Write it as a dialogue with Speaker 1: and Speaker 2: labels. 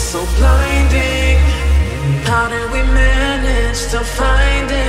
Speaker 1: so blinding. How did we manage to find it?